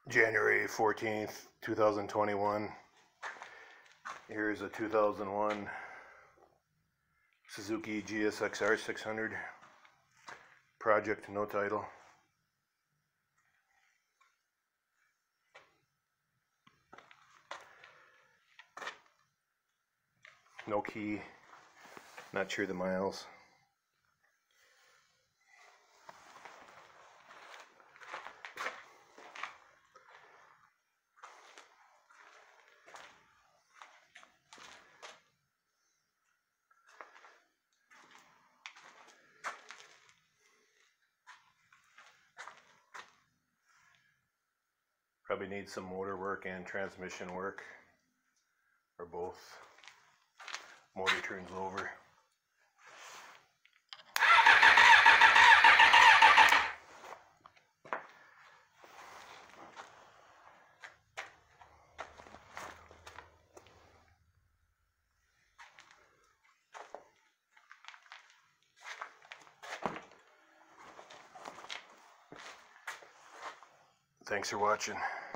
January 14th, 2021. Here's a 2001 Suzuki Gsxr 600. Project, no title. No key. Not sure the miles. Probably needs some motor work and transmission work, or both. Motor turns over. Thanks for watching.